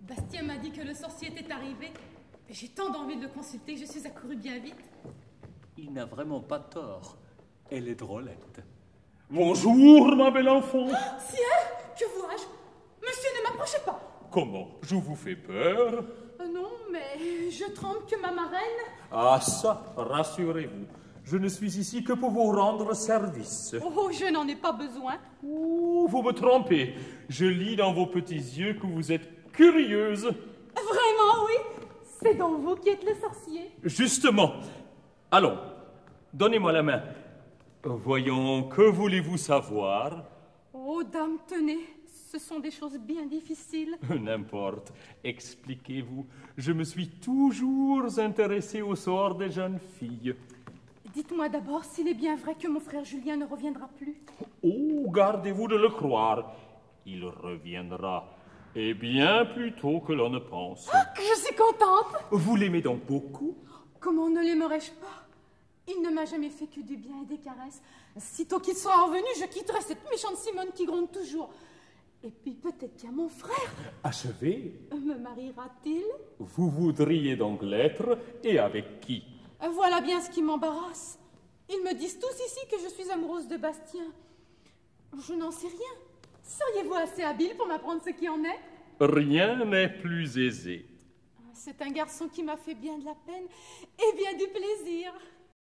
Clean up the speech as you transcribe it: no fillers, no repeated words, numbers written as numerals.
Bastien m'a dit que le sorcier était arrivé. J'ai tant d'envie de le consulter que je suis accourue bien vite. Il n'a vraiment pas tort. Elle est drôlette. Bonjour, ma belle enfant. Ciel, que vois-je? Monsieur, ne m'approchez pas. Comment? Je vous fais peur? Non, mais je tremble que ma marraine... Ah ça, rassurez-vous. Je ne suis ici que pour vous rendre service. Oh, je n'en ai pas besoin. Ouh, vous me trompez. Je lis dans vos petits yeux que vous êtes curieuse. Vraiment, oui. C'est donc vous qui êtes le sorcier. Justement. Allons, donnez-moi la main. Voyons, que voulez-vous savoir? Oh, dame, tenez. Ce sont des choses bien difficiles. N'importe. Expliquez-vous. Je me suis toujours intéressé au sort des jeunes filles. Dites-moi d'abord s'il est bien vrai que mon frère Julien ne reviendra plus. Oh, gardez-vous de le croire. Il reviendra. Et bien plus tôt que l'on ne pense. Ah, que je suis contente. Vous l'aimez donc beaucoup? Comment ne l'aimerais-je pas? Il ne m'a jamais fait que du bien et des caresses. Sitôt qu'il sera revenu, je quitterai cette méchante Simone qui gronde toujours. Et puis peut-être bien mon frère. Achevez. Me mariera-t-il? Vous voudriez donc l'être, et avec qui? Voilà bien ce qui m'embarrasse. Ils me disent tous ici que je suis amoureuse de Bastien. Je n'en sais rien. Seriez-vous assez habile pour m'apprendre ce qui en est? Rien n'est plus aisé. C'est un garçon qui m'a fait bien de la peine et bien du plaisir.